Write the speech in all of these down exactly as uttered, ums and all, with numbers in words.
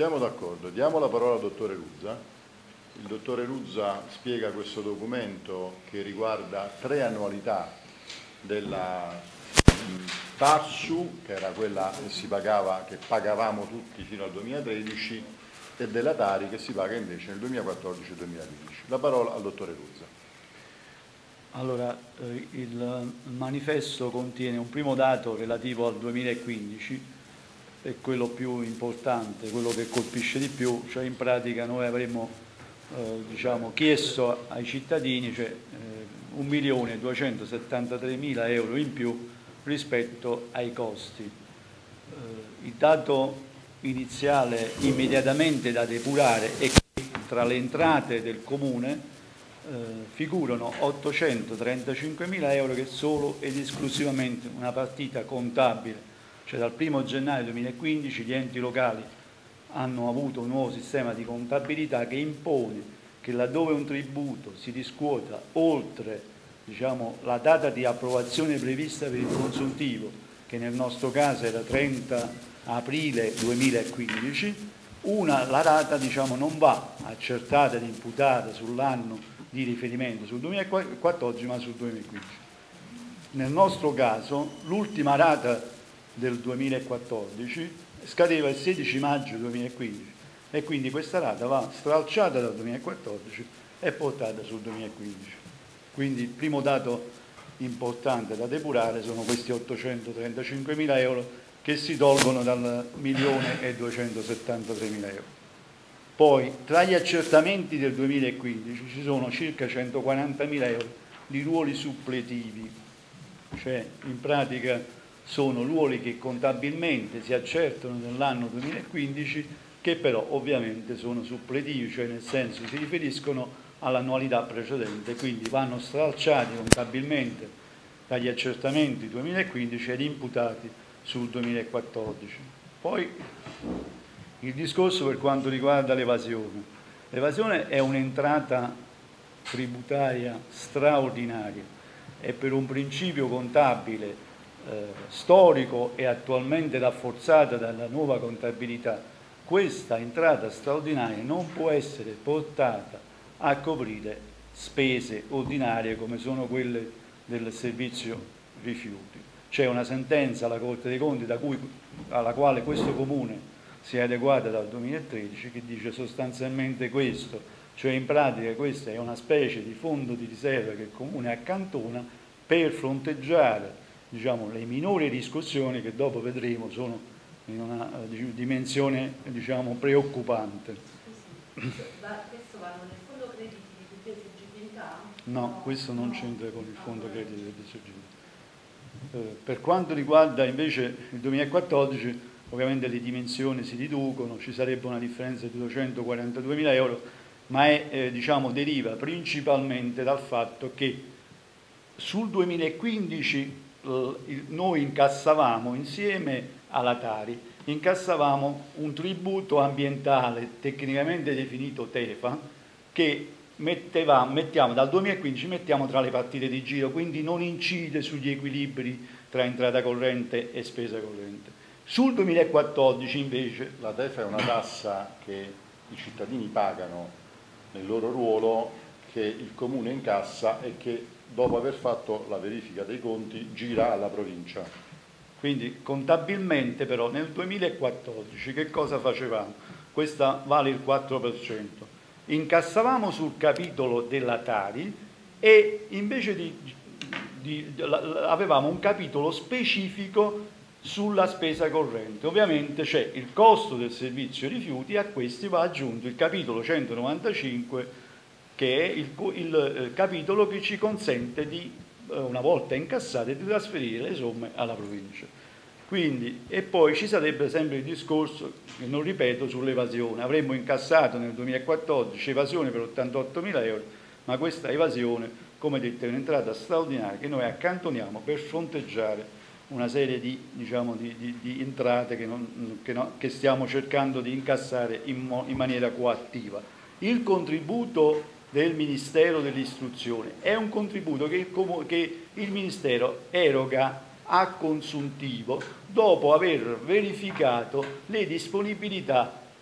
siamo d'accordo, diamo la parola al dottore Ruzza. Il dottore Ruzza spiega questo documento che riguarda tre annualità della TARSU, che era quella che si pagava, che pagavamo tutti fino al duemilatredici, e della Tari che si paga invece nel duemilaquattordici e duemilaquindici. La parola al dottore Ruzza. Allora, eh, il manifesto contiene un primo dato relativo al duemilaquindici, è quello più importante, quello che colpisce di più, cioè in pratica noi avremmo eh, diciamo, chiesto ai cittadini cioè, eh, un milione duecentosettantatremila euro in più rispetto ai costi. Eh, il dato iniziale immediatamente da depurare è che tra le entrate del Comune eh, figurano ottocentotrentacinquemila euro che solo ed esclusivamente una partita contabile. Cioè dal primo gennaio duemilaquindici gli enti locali hanno avuto un nuovo sistema di contabilità che impone che laddove un tributo si riscuota oltre diciamo, la data di approvazione prevista per il consuntivo, che nel nostro caso era trenta aprile duemilaquindici, una, la data diciamo, non va accertata ed imputata sull'anno di riferimento, sul duemilaquattordici ma sul duemilaquindici. Nel nostro caso l'ultima rata del duemilaquattordici scadeva il sedici maggio duemilaquindici e quindi questa rata va stralciata dal duemilaquattordici e portata sul duemilaquindici. Quindi il primo dato importante da depurare sono questi ottocentotrentacinquemila euro che si tolgono dal milione e duecentosettantatremila euro. Poi tra gli accertamenti del duemilaquindici ci sono circa centoquarantamila euro di ruoli suppletivi, cioè in pratica sono ruoli che contabilmente si accertano nell'anno duemilaquindici che però ovviamente sono suppletivi, cioè nel senso si riferiscono all'annualità precedente, quindi vanno stralciati contabilmente dagli accertamenti duemilaquindici ed imputati sul duemilaquattordici. Poi il discorso per quanto riguarda l'evasione. L'evasione è un'entrata tributaria straordinaria e per un principio contabile Eh, storico e attualmente rafforzata dalla nuova contabilità, questa entrata straordinaria non può essere portata a coprire spese ordinarie come sono quelle del servizio rifiuti. C'è una sentenza alla Corte dei Conti da cui, alla quale questo Comune si è adeguata dal duemilatredici che dice sostanzialmente questo, cioè in pratica questa è una specie di fondo di riserva che il Comune accantona per fronteggiare diciamo, le minori riscossioni che dopo vedremo sono in una uh, dimensione diciamo, preoccupante. Scusi, ma questo vanno nel fondo crediti di dubbia esigibilità? No, no, questo non no. c'entra con il fondo no, crediti di dubbia esigibilità. Eh, per quanto riguarda invece il duemilaquattordici, ovviamente le dimensioni si riducono, ci sarebbe una differenza di duecentoquarantadue mila euro, ma è, eh, diciamo, deriva principalmente dal fatto che sul duemilaquindici noi incassavamo insieme alla Tari, incassavamo un tributo ambientale tecnicamente definito TEFA che metteva, mettiamo dal duemilaquindici mettiamo tra le partite di giro, quindi non incide sugli equilibri tra entrata corrente e spesa corrente. Sul duemilaquattordici invece la TEFA è una tassa che i cittadini pagano nel loro ruolo, che il Comune incassa e che dopo aver fatto la verifica dei conti gira alla provincia. Quindi contabilmente però nel duemilaquattordici che cosa facevamo? Questa vale il quattro per cento. Incassavamo sul capitolo della Tari e invece di, di, di, avevamo un capitolo specifico sulla spesa corrente. Ovviamente c'è il costo del servizio rifiuti, a questi va aggiunto il capitolo centonovantacinque che è il, il capitolo che ci consente di, una volta incassate, di trasferire le somme alla provincia. Quindi, e poi ci sarebbe sempre il discorso, che non ripeto, sull'evasione. Avremmo incassato nel duemilaquattordici evasione per ottantottomila euro, ma questa evasione, come detto, è un'entrata straordinaria che noi accantoniamo per fronteggiare una serie di, diciamo, di, di, di entrate che, non, che, no, che stiamo cercando di incassare in, in maniera coattiva. Il contributo del Ministero dell'Istruzione è un contributo che, che il Ministero eroga a consuntivo dopo aver verificato le disponibilità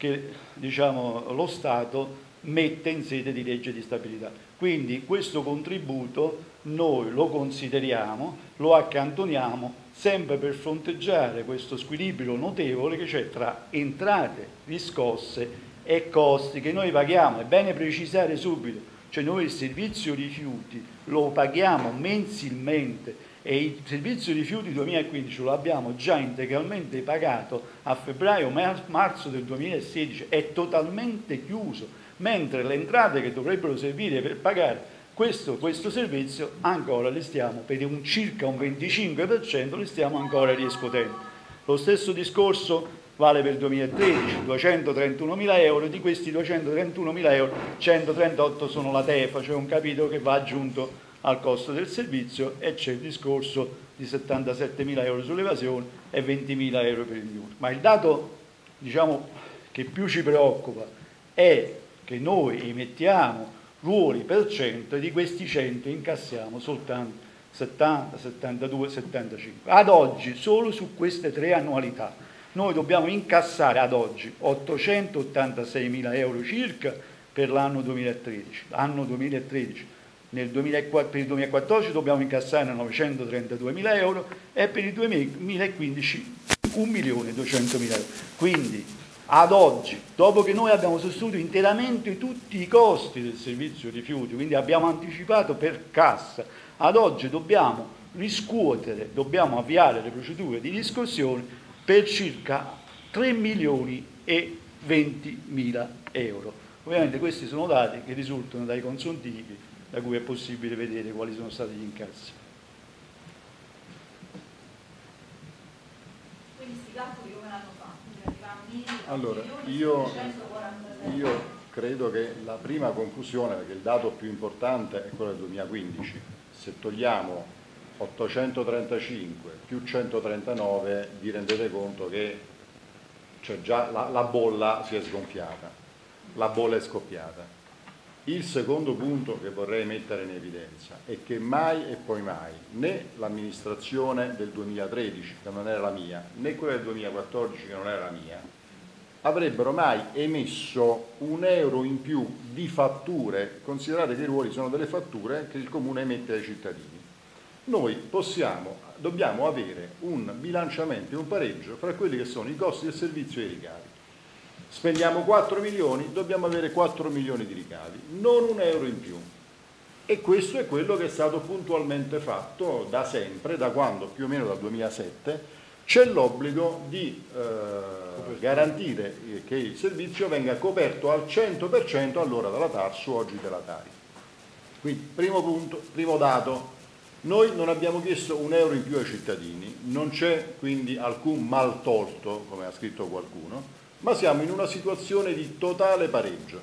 che diciamo, lo Stato mette in sede di legge di stabilità. Quindi questo contributo noi lo consideriamo, lo accantoniamo sempre per fronteggiare questo squilibrio notevole che c'è tra entrate riscosse e costi che noi paghiamo. È bene precisare subito, cioè noi il servizio rifiuti lo paghiamo mensilmente e il servizio rifiuti duemilaquindici lo abbiamo già integralmente pagato a febbraio-marzo del duemilasedici, è totalmente chiuso, mentre le entrate che dovrebbero servire per pagare questo, questo servizio ancora le stiamo, per un circa un venticinque per cento le stiamo ancora riscuotendo. Lo stesso discorso vale per il duemilatredici, duecentotrentunomila euro, di questi duecentotrentunomila euro centotrentotto sono la T E F A, cioè un capitolo che va aggiunto al costo del servizio, e c'è il discorso di settantasettemila euro sull'evasione e ventimila euro per il M I U R. Ma il dato, diciamo, che più ci preoccupa è che noi emettiamo ruoli per cento e di questi cento incassiamo soltanto settanta, settantadue, settantacinque. Ad oggi, solo su queste tre annualità, noi dobbiamo incassare ad oggi ottocentottantaseimila euro circa per l'anno duemilatredici. L'anno duemilatredici. Nel duemilaquattordici, per il duemilaquattordici dobbiamo incassare novecentotrentaduemila euro e per il duemilaquindici un milione duecentomila euro. Quindi ad oggi, dopo che noi abbiamo sostenuto interamente tutti i costi del servizio rifiuti, quindi abbiamo anticipato per cassa, ad oggi dobbiamo riscuotere, dobbiamo avviare le procedure di riscossione per circa tre milioni e ventimila euro. Ovviamente questi sono dati che risultano dai consuntivi, da cui è possibile vedere quali sono stati gli incassi. Quindi questi calcoli come l'hanno fatto? Allora, io, io credo che la prima conclusione, perché il dato più importante è quello del duemilaquindici, se togliamo ottocentotrentacinque più centotrentanove vi rendete conto che cioè già la, la bolla si è sgonfiata, la bolla è scoppiata. Il secondo punto che vorrei mettere in evidenza è che mai e poi mai né l'amministrazione del duemilatredici, che non era la mia, né quella del duemilaquattordici, che non era la mia, avrebbero mai emesso un euro in più di fatture. Considerate che i ruoli sono delle fatture che il Comune emette ai cittadini. Noi possiamo, dobbiamo avere un bilanciamento e un pareggio fra quelli che sono i costi del servizio e i ricavi. Spendiamo quattro milioni, dobbiamo avere quattro milioni di ricavi, non un euro in più. E questo è quello che è stato puntualmente fatto da sempre, da quando, più o meno dal duemilasette, c'è l'obbligo di eh, garantire che il servizio venga coperto al cento per cento allora dalla Tarsu, oggi della Tari. Quindi, primo punto, primo dato, noi non abbiamo chiesto un euro in più ai cittadini, non c'è quindi alcun mal tolto, come ha scritto qualcuno, ma siamo in una situazione di totale pareggio.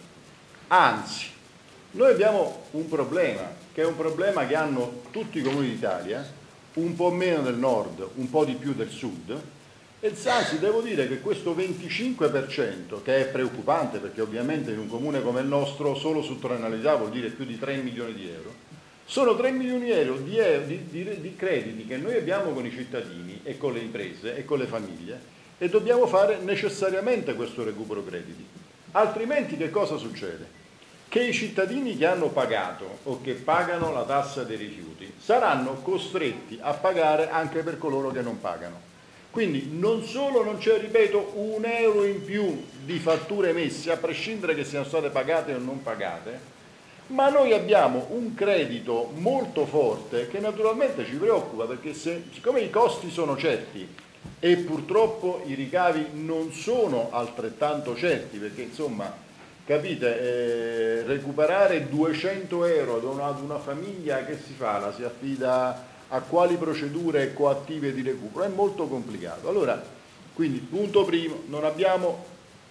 Anzi, noi abbiamo un problema, che è un problema che hanno tutti i comuni d'Italia, un po' meno del nord, un po' di più del sud, e anzi devo dire che questo venticinque per cento, che è preoccupante perché ovviamente in un comune come il nostro solo su tre annualità vuol dire più di tre milioni di euro, sono tre milioni di euro di, di, di, di crediti che noi abbiamo con i cittadini e con le imprese e con le famiglie, e dobbiamo fare necessariamente questo recupero crediti. Altrimenti che cosa succede? Che i cittadini che hanno pagato o che pagano la tassa dei rifiuti saranno costretti a pagare anche per coloro che non pagano. Quindi non solo non c'è, ripeto, un euro in più di fatture emesse, a prescindere che siano state pagate o non pagate, ma noi abbiamo un credito molto forte che naturalmente ci preoccupa, perché se, siccome i costi sono certi e purtroppo i ricavi non sono altrettanto certi, perché insomma, capite, eh, recuperare duecento euro ad una, ad una famiglia, che si fa? La si affida a quali procedure coattive di recupero? È molto complicato. Allora, quindi, punto primo, non abbiamo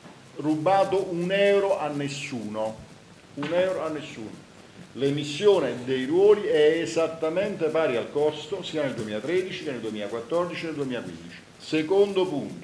rubato un euro a nessuno, un euro a nessuno. L'emissione dei ruoli è esattamente pari al costo sia nel duemilatredici che nel duemilaquattordici che nel duemilaquindici. Secondo punto,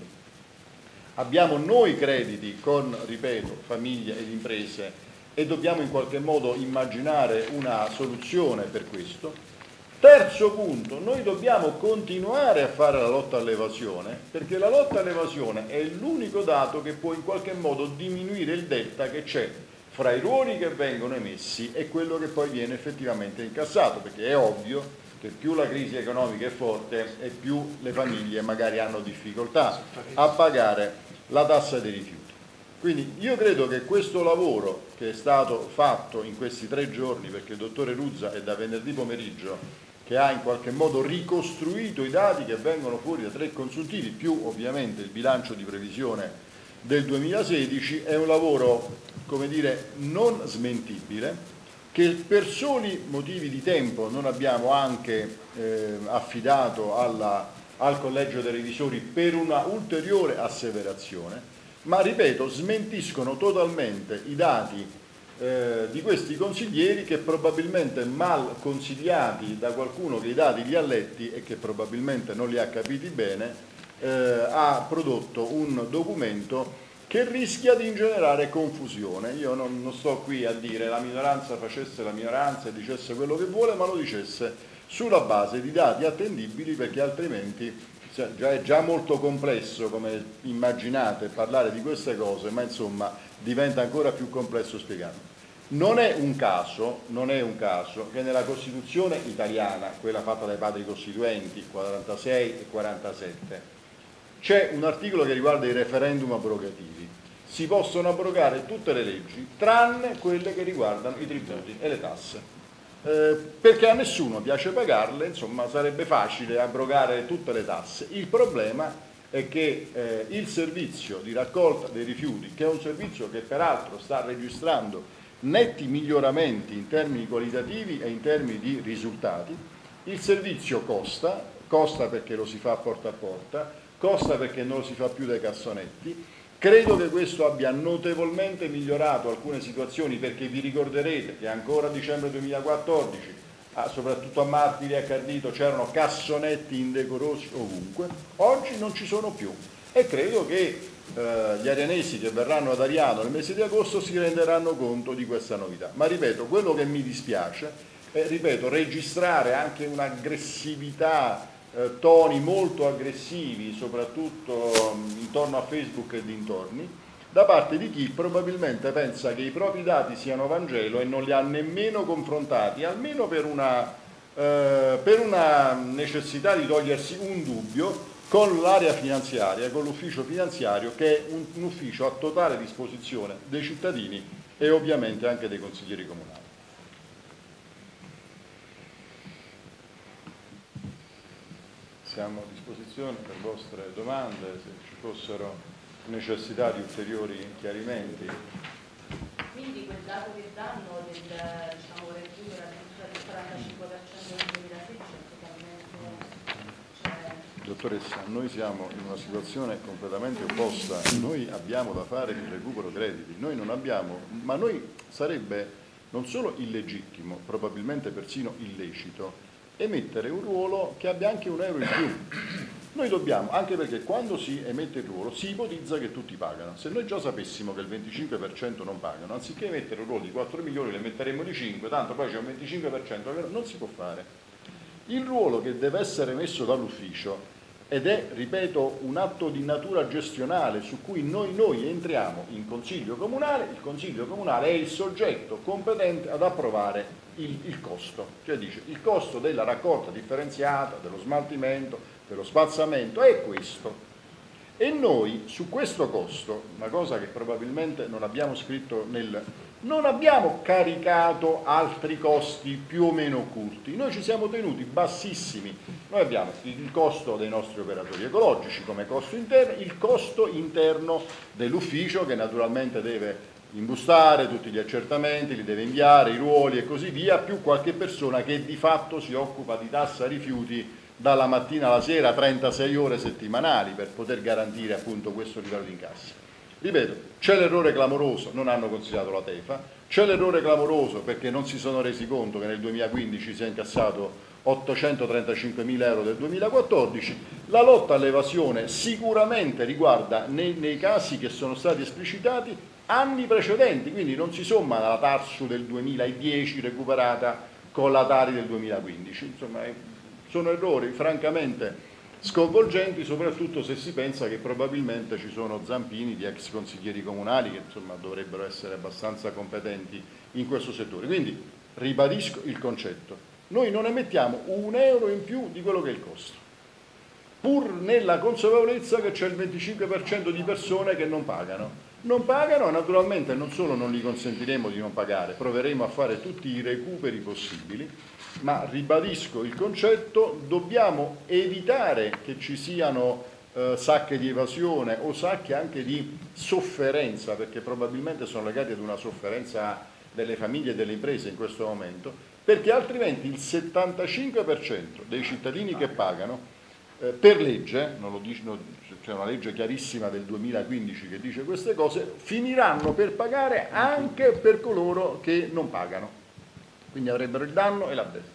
abbiamo noi crediti con, ripeto, famiglie ed imprese e dobbiamo in qualche modo immaginare una soluzione per questo. Terzo punto, noi dobbiamo continuare a fare la lotta all'evasione, perché la lotta all'evasione è l'unico dato che può in qualche modo diminuire il delta che c'è fra i ruoli che vengono emessi e quello che poi viene effettivamente incassato, perché è ovvio che più la crisi economica è forte e più le famiglie magari hanno difficoltà a pagare la tassa dei rifiuti. Quindi io credo che questo lavoro che è stato fatto in questi tre giorni, perché il dottore Ruzza è da venerdì pomeriggio che ha in qualche modo ricostruito i dati che vengono fuori da tre consuntivi, più ovviamente il bilancio di previsione del duemilasedici, è un lavoro, come dire, non smentibile, che per soli motivi di tempo non abbiamo anche eh, affidato alla, al Collegio dei Revisori per una ulteriore asseverazione, ma ripeto, smentiscono totalmente i dati Eh, di questi consiglieri che probabilmente mal consigliati da qualcuno che i dati li ha letti e che probabilmente non li ha capiti bene, eh, ha prodotto un documento che rischia di ingenerare confusione. Io non, non sto qui a dire la minoranza facesse la minoranza e dicesse quello che vuole, ma lo dicesse sulla base di dati attendibili, perché altrimenti cioè, già è già molto complesso, come immaginate, parlare di queste cose, ma insomma diventa ancora più complesso spiegarlo. Non è un caso, non è un caso che nella Costituzione italiana, quella fatta dai padri costituenti, quarantasei e quarantasette, c'è un articolo che riguarda i referendum abrogativi. Si possono abrogare tutte le leggi, tranne quelle che riguardano i tributi e le tasse. Eh, perché a nessuno piace pagarle, insomma sarebbe facile abrogare tutte le tasse. Il problema è che eh, il servizio di raccolta dei rifiuti, che è un servizio che peraltro sta registrando netti miglioramenti in termini qualitativi e in termini di risultati, il servizio costa, costa perché lo si fa porta a porta, costa perché non lo si fa più dai cassonetti. Credo che questo abbia notevolmente migliorato alcune situazioni, perché vi ricorderete che ancora a dicembre duemilaquattordici, ah, soprattutto a Martiri e a Cardito, c'erano cassonetti indecorosi ovunque, oggi non ci sono più e credo che eh, gli arianesi che verranno ad Ariano nel mese di agosto si renderanno conto di questa novità. Ma ripeto, quello che mi dispiace è, ripeto, registrare anche un'aggressività, eh, toni molto aggressivi, soprattutto um, intorno a Facebook e dintorni, da parte di chi probabilmente pensa che i propri dati siano Vangelo e non li ha nemmeno confrontati, almeno per una, eh, per una necessità di togliersi un dubbio con l'area finanziaria, con l'ufficio finanziario, che è un, un ufficio a totale disposizione dei cittadini e ovviamente anche dei consiglieri comunali. Siamo a disposizione per vostre domande, se ci fossero necessità di ulteriori chiarimenti. Quindi quel dato che danno del, diciamo, recupero addirittura del quarantacinque per cento nel duemilasedici è totalmente... Dottoressa, noi siamo in una situazione completamente opposta, noi abbiamo da fare il recupero crediti, noi non abbiamo, ma noi sarebbe non solo illegittimo, probabilmente persino illecito, emettere un ruolo che abbia anche un euro in più. Noi dobbiamo, anche perché quando si emette il ruolo si ipotizza che tutti pagano. Se noi già sapessimo che il venticinque per cento non pagano, anziché emettere un ruolo di quattro milioni ne metteremo di cinque, tanto poi c'è un venticinque per cento, non si può fare. Il ruolo che deve essere emesso dall'ufficio, ed è, ripeto, un atto di natura gestionale su cui noi, noi entriamo in Consiglio Comunale, il Consiglio Comunale è il soggetto competente ad approvare il, il costo, cioè dice il costo della raccolta differenziata, dello smaltimento, dello spazzamento è questo. E noi su questo costo, una cosa che probabilmente non abbiamo scritto nel... non abbiamo caricato altri costi più o meno occulti, noi ci siamo tenuti bassissimi. Noi abbiamo il costo dei nostri operatori ecologici come costo interno, il costo interno dell'ufficio che naturalmente deve imbustare tutti gli accertamenti, li deve inviare, i ruoli e così via, più qualche persona che di fatto si occupa di tassa rifiuti dalla mattina alla sera, trentasei ore settimanali, per poter garantire appunto questo livello di incassi. Ripeto, c'è l'errore clamoroso, non hanno considerato la TEFA, c'è l'errore clamoroso perché non si sono resi conto che nel duemilaquindici si è incassato ottocentotrentacinquemila euro del duemilaquattordici, la lotta all'evasione sicuramente riguarda nei, nei casi che sono stati esplicitati anni precedenti, quindi non si somma alla Tarsu del duemiladieci recuperata collatari del duemilaquindici. Insomma, sono errori francamente sconvolgenti, soprattutto se si pensa che probabilmente ci sono zampini di ex consiglieri comunali che insomma dovrebbero essere abbastanza competenti in questo settore. Quindi ribadisco il concetto: noi non emettiamo un euro in più di quello che è il costo, pur nella consapevolezza che c'è il venticinque per cento di persone che non pagano. Non pagano e naturalmente non solo non gli consentiremo di non pagare, proveremo a fare tutti i recuperi possibili, ma ribadisco il concetto: dobbiamo evitare che ci siano eh, sacche di evasione o sacche anche di sofferenza, perché probabilmente sono legati ad una sofferenza delle famiglie e delle imprese in questo momento, perché altrimenti il settantacinque per cento dei cittadini che pagano eh, per legge, non lo dice, no, c'è una legge chiarissima del duemilaquindici che dice queste cose, finiranno per pagare anche per coloro che non pagano. Quindi avrebbero il danno e la beffa.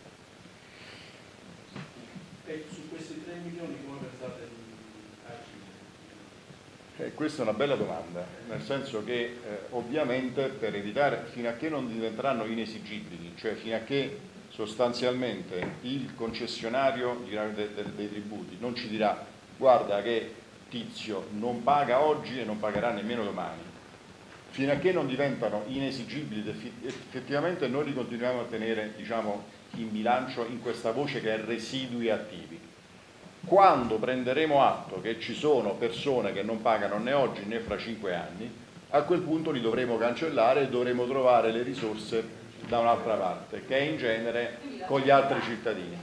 E su questi tre milioni come pensate a Eh, questa è una bella domanda, nel senso che eh, ovviamente per evitare, fino a che non diventeranno inesigibili, cioè fino a che sostanzialmente il concessionario dei, dei, dei tributi non ci dirà guarda che Tizio non paga oggi e non pagherà nemmeno domani, fino a che non diventano inesigibili, effettivamente noi li continuiamo a tenere, diciamo, in bilancio in questa voce che è residui attivi. Quando prenderemo atto che ci sono persone che non pagano né oggi né fra cinque anni, a quel punto li dovremo cancellare e dovremo trovare le risorse da un'altra parte, che è in genere con gli altri cittadini.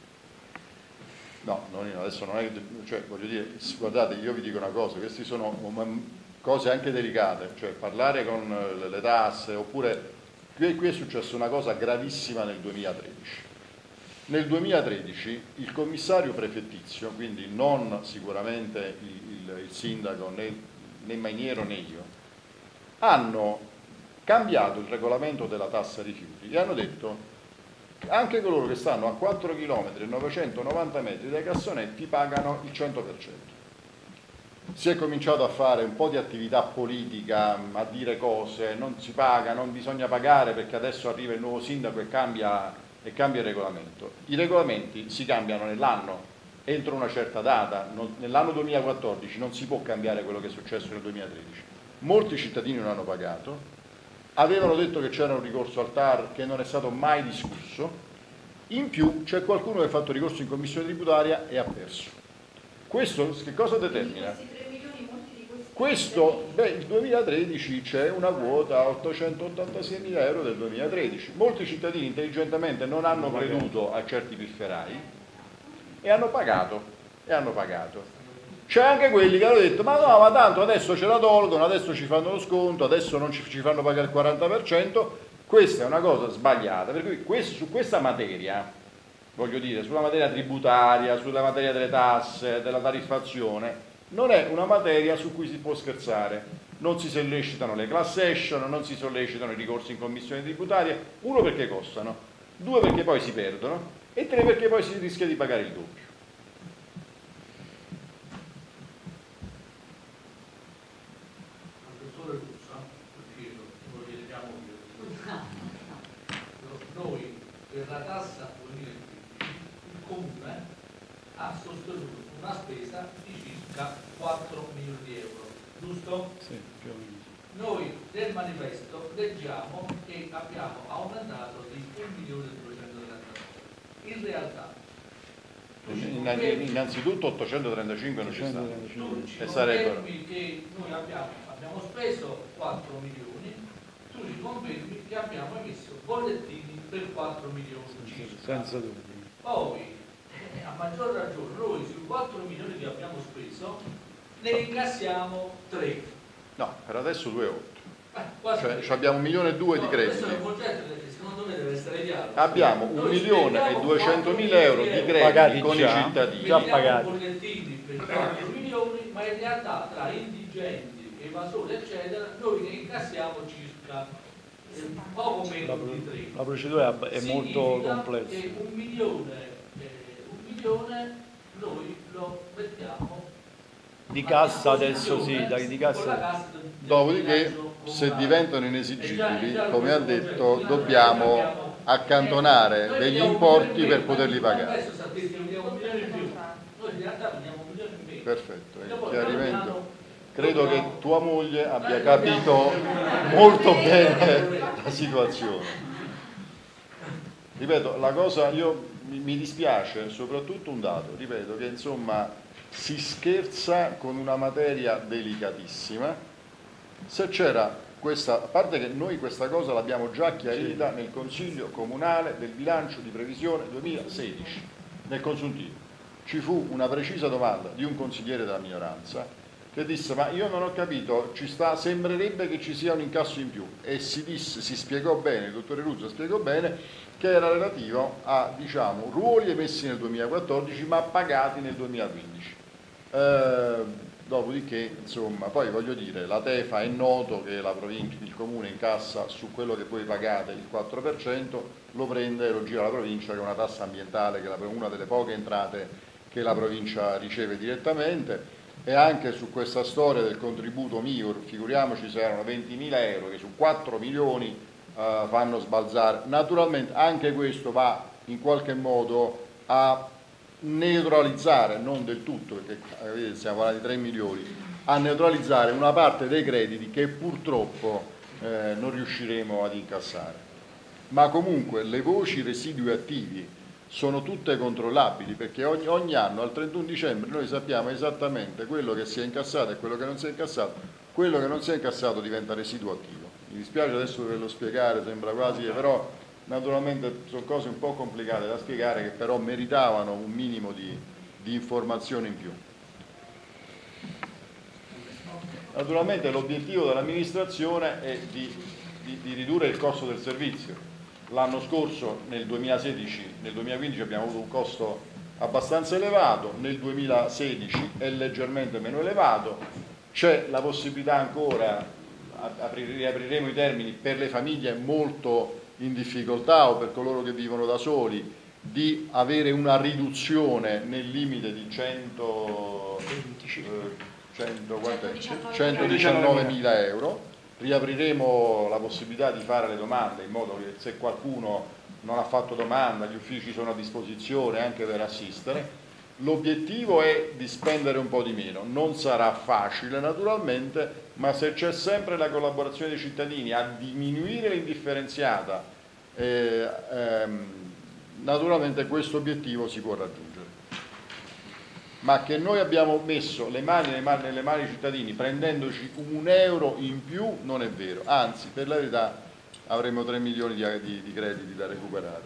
No, non, adesso non è, cioè, voglio dire, guardate, io vi dico una cosa, queste sono cose anche delicate, cioè parlare con le tasse, oppure qui, qui è successa una cosa gravissima nel duemilatredici. Nel duemilatredici il commissario prefettizio, quindi non sicuramente il, il, il sindaco né, né Mainiero né io, hanno cambiato il regolamento della tassa rifiuti e hanno detto anche coloro che stanno a quattro chilometri e novecentonovanta metri dai cassonetti pagano il cento per cento. Si è cominciato a fare un po' di attività politica, a dire cose, non si paga, non bisogna pagare perché adesso arriva il nuovo sindaco e cambia, e cambia il regolamento. I regolamenti si cambiano nell'anno, entro una certa data, nell'anno duemilaquattordici non si può cambiare quello che è successo nel duemilatredici. Molti cittadini non hanno pagato. Avevano detto che c'era un ricorso al T A R che non è stato mai discusso, in più c'è qualcuno che ha fatto ricorso in commissione tributaria e ha perso. Questo che cosa determina? Questo, beh, il duemilatredici c'è una quota ottocentottantaseimila euro del duemilatredici. Molti cittadini intelligentemente non hanno creduto a certi pifferai e hanno pagato, e hanno pagato. C'è anche quelli che hanno detto ma no, ma tanto adesso ce la tolgono, adesso ci fanno lo sconto, adesso non ci, ci fanno pagare il quaranta per cento. Questa è una cosa sbagliata, per cui questo, su questa materia, voglio dire, sulla materia tributaria, sulla materia delle tasse, della tariffazione, non è una materia su cui si può scherzare. Non si sollecitano le class action, non si sollecitano i ricorsi in commissione tributaria, uno perché costano, due perché poi si perdono e tre perché poi si rischia di pagare il doppio. Noi per la tassa duemilaventi il Comune ha sostenuto una spesa di circa quattro milioni di euro, giusto? Sì, più o meno. Noi nel manifesto leggiamo che abbiamo aumentato di un milione e duecentotrentanove. In realtà innanzitutto ottocentotrentacinque non ci sta tu ci e sarebbero che noi abbiamo, abbiamo speso quattro milioni, tu ci confermi che abbiamo emesso bollettini per quattro milioni circa. Senza dubbio. Poi eh, a maggior ragione noi sui quattro milioni che abbiamo speso ne incassiamo tre. No, per adesso due virgola otto. Eh, cioè abbiamo un milione e due no, di crediti. Questo è un concetto che secondo me deve essere chiaro. Abbiamo un milione e duecentomila euro di crediti con già, i cittadini. Già pagati. bollettini per quattro milioni, ma in realtà tra indigenti, evasori eccetera, noi ne incassiamo circa eh, poco meno La, di tre. la procedura è molto Significa complessa. che un milione, eh, un milione noi lo mettiamo Di a cassa adesso sì, disposizione dai, di cassa. con la cassa del Dopodiché, bilancio se comunale. diventano E già- inesigibili, già come ha questo detto, concetto, dobbiamo abbiamo accantonare degli importi per poterli pagare. Adesso sapete che abbiamo un milione in più, noi in realtà prendiamo un milione in meno. Perfetto, il chiarimento. Credo che tua moglie abbia capito molto bene la situazione. Ripeto, la cosa, io mi dispiace soprattutto un dato, ripeto che insomma si scherza con una materia delicatissima. Se c'era questa, a parte che noi questa cosa l'abbiamo già chiarita nel Consiglio Comunale del bilancio di previsione duemilasedici, nel consuntivo. Ci fu una precisa domanda di un consigliere della minoranza che disse: ma io non ho capito, ci sta, sembrerebbe che ci sia un incasso in più, e si disse, si spiegò bene, il dottore Ruzza spiegò bene che era relativo a, diciamo, ruoli emessi nel duemilaquattordici ma pagati nel duemilaquindici. Eh, dopodiché, insomma, poi voglio dire, la Tefa è noto che la provincia, il comune incassa su quello che voi pagate il quattro per cento, lo prende e lo gira alla provincia, che è una tassa ambientale, che è una delle poche entrate che la provincia riceve direttamente. E anche su questa storia del contributo M I U R, figuriamoci se erano ventimila euro che su quattro milioni eh, fanno sbalzare. Naturalmente anche questo va in qualche modo a neutralizzare, non del tutto, perché vedete, stiamo parlando di tre milioni, a neutralizzare una parte dei crediti che purtroppo eh, non riusciremo ad incassare. Ma comunque le voci residui attivi sono tutte controllabili, perché ogni, ogni anno al trentuno dicembre noi sappiamo esattamente quello che si è incassato e quello che non si è incassato. Quello che non si è incassato diventa residuo attivo. Mi dispiace adesso doverlo spiegare, sembra quasi, però naturalmente sono cose un po' complicate da spiegare, che però meritavano un minimo di, di informazione in più. Naturalmente l'obiettivo dell'amministrazione è di, di, di ridurre il costo del servizio. L'anno scorso, nel duemilasedici, nel duemilaquindici abbiamo avuto un costo abbastanza elevato, nel duemilasedici è leggermente meno elevato, c'è la possibilità ancora, riapriremo i termini, per le famiglie molto in difficoltà o per coloro che vivono da soli, di avere una riduzione nel limite di cento, eh, cento, centodiciannovemila euro. Riapriremo la possibilità di fare le domande, in modo che se qualcuno non ha fatto domanda, gli uffici sono a disposizione anche per assistere. L'obiettivo è di spendere un po' di meno, non sarà facile naturalmente, ma se c'è sempre la collaborazione dei cittadini a diminuire l'indifferenziata, eh, ehm, naturalmente questo obiettivo si può raggiungere. Ma che noi abbiamo messo le mani nelle mani, nelle mani dei cittadini prendendoci un euro in più non è vero, anzi per la verità avremo tre milioni di, di, di crediti da recuperare.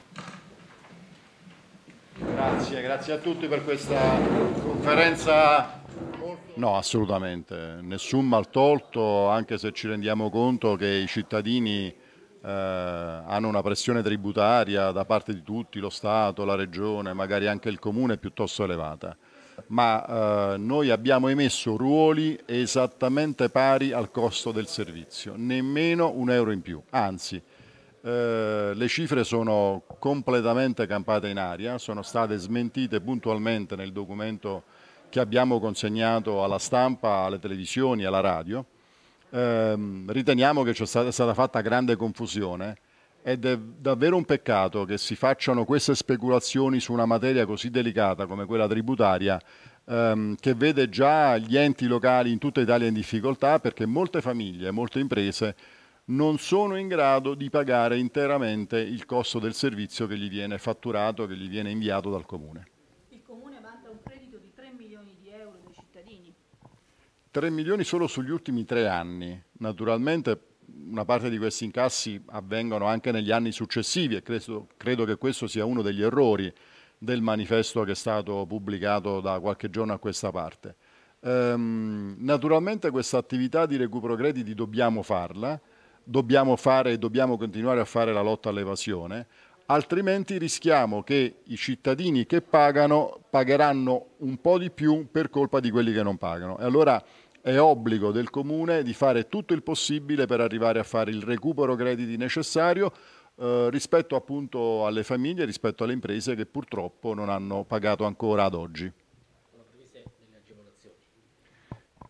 Grazie, grazie a tutti per questa conferenza. No, assolutamente, nessun mal tolto, anche se ci rendiamo conto che i cittadini eh, hanno una pressione tributaria da parte di tutti, lo Stato, la Regione, magari anche il Comune piuttosto elevata, ma eh, noi abbiamo emesso ruoli esattamente pari al costo del servizio, nemmeno un euro in più, anzi eh, le cifre sono completamente campate in aria, sono state smentite puntualmente nel documento che abbiamo consegnato alla stampa, alle televisioni, alla radio. Eh, riteniamo che c'è stata, è stata fatta grande confusione ed è davvero un peccato che si facciano queste speculazioni su una materia così delicata come quella tributaria, ehm, che vede già gli enti locali in tutta Italia in difficoltà, perché molte famiglie, molte imprese non sono in grado di pagare interamente il costo del servizio che gli viene fatturato, che gli viene inviato dal Comune. Il Comune vanta un credito di tre milioni di euro dei cittadini. tre milioni solo sugli ultimi tre anni. Naturalmente una parte di questi incassi avvengono anche negli anni successivi e credo, credo che questo sia uno degli errori del manifesto che è stato pubblicato da qualche giorno a questa parte. Ehm, naturalmente questa attività di recupero crediti dobbiamo farla, dobbiamo fare e dobbiamo continuare a fare la lotta all'evasione, altrimenti rischiamo che i cittadini che pagano pagheranno un po' di più per colpa di quelli che non pagano. E allora è obbligo del Comune di fare tutto il possibile per arrivare a fare il recupero crediti necessario eh, rispetto appunto alle famiglie, rispetto alle imprese che purtroppo non hanno pagato ancora ad oggi.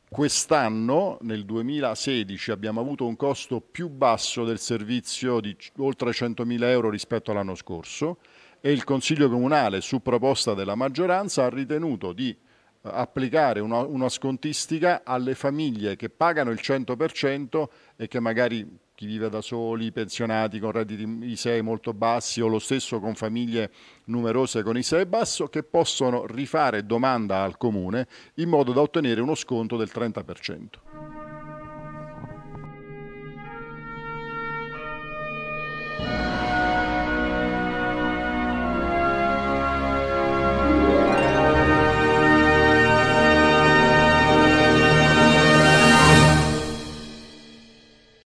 quest'anno, nel duemilasedici, abbiamo avuto un costo più basso del servizio di oltre centomila euro rispetto all'anno scorso e il Consiglio Comunale, su proposta della maggioranza, ha ritenuto di applicare una, una scontistica alle famiglie che pagano il cento per cento e che magari chi vive da soli, pensionati con redditi I S E E molto bassi o lo stesso con famiglie numerose con I S E E basso, che possono rifare domanda al Comune in modo da ottenere uno sconto del trenta per cento.